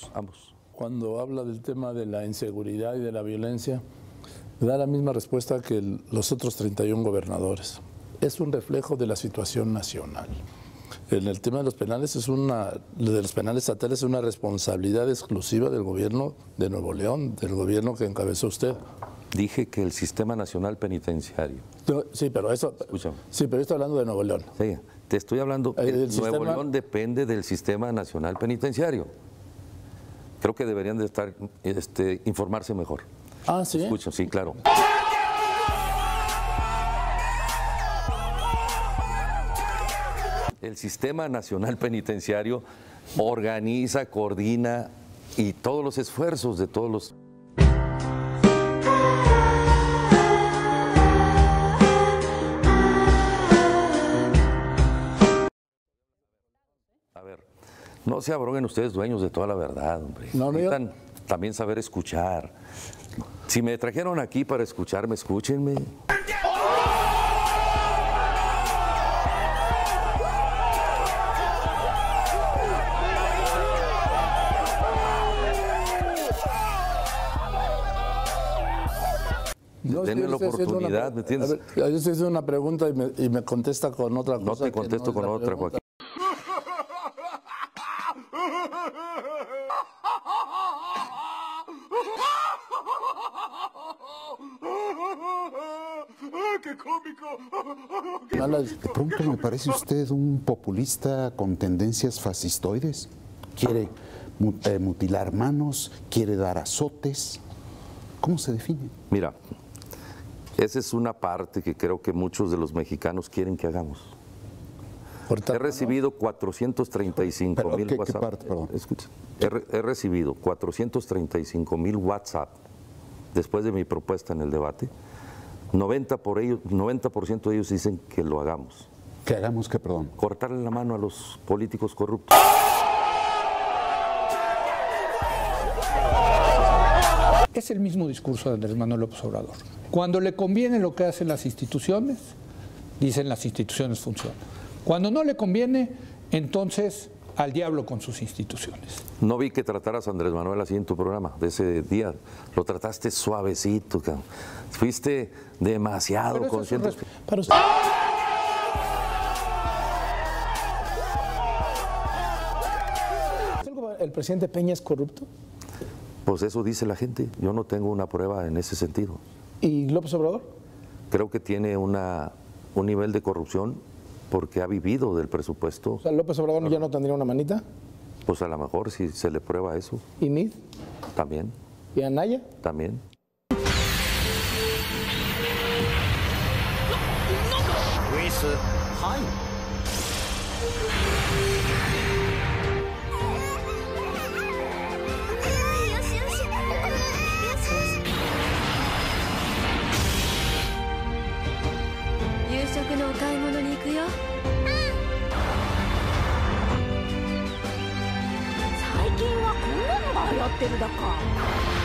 Ambos. Cuando habla del tema de la inseguridad y de la violencia, da la misma respuesta que los otros 31 gobernadores. Es un reflejo de la situación nacional. En el tema de los penales de los penales estatales es una responsabilidad exclusiva del gobierno de Nuevo León, del gobierno que encabezó usted. Dije que el Sistema Nacional Penitenciario. Sí, pero eso. Escúchame. Sí, pero yo estoy hablando de Nuevo León. Sí, te estoy hablando. Nuevo León depende del Sistema Nacional Penitenciario. Creo que deberían de estar, informarse mejor. Ah, sí. Escucho, sí, claro. El Sistema Nacional Penitenciario organiza, coordina y todos los esfuerzos de todos los... A ver, no se abroguen ustedes dueños de toda la verdad, hombre. No, necesitan también saber escuchar. Si me trajeron aquí para escucharme, escúchenme. Denme la oportunidad, ¿me entiendes? A ver, yo estoy haciendo una pregunta y me contesta con otra cosa. No te contesto con otra, Joaquín. ¡Qué cómico! De pronto me parece usted un populista con tendencias fascistoides. Quiere mutilar manos, quiere dar azotes. ¿Cómo se define? Mira, esa es una parte que creo que muchos de los mexicanos quieren que hagamos. He recibido 435,000 WhatsApp. ¿Qué parte, perdón? Escucha, he recibido 435,000 WhatsApp después de mi propuesta en el debate. 90% de ellos dicen que lo hagamos. ¿Que hagamos qué, perdón? Cortarle la mano a los políticos corruptos. Es el mismo discurso de Andrés Manuel López Obrador. Cuando le conviene lo que hacen las instituciones, dicen las instituciones funcionan. Cuando no le conviene, entonces al diablo con sus instituciones. No vi que trataras a Andrés Manuel así en tu programa de ese día. Lo trataste suavecito, cabrón. Fuiste demasiado consciente. Para usted. ¿El presidente Peña es corrupto? Pues eso dice la gente. Yo no tengo una prueba en ese sentido. ¿Y López Obrador? Creo que tiene un nivel de corrupción porque ha vivido del presupuesto. O sea, ¿López Obrador ya no tendría una manita? Pues a lo mejor si se le prueba eso. ¿Y Nid? También. ¿Y Anaya? También. Ahora, こんなのが流行ってるだか。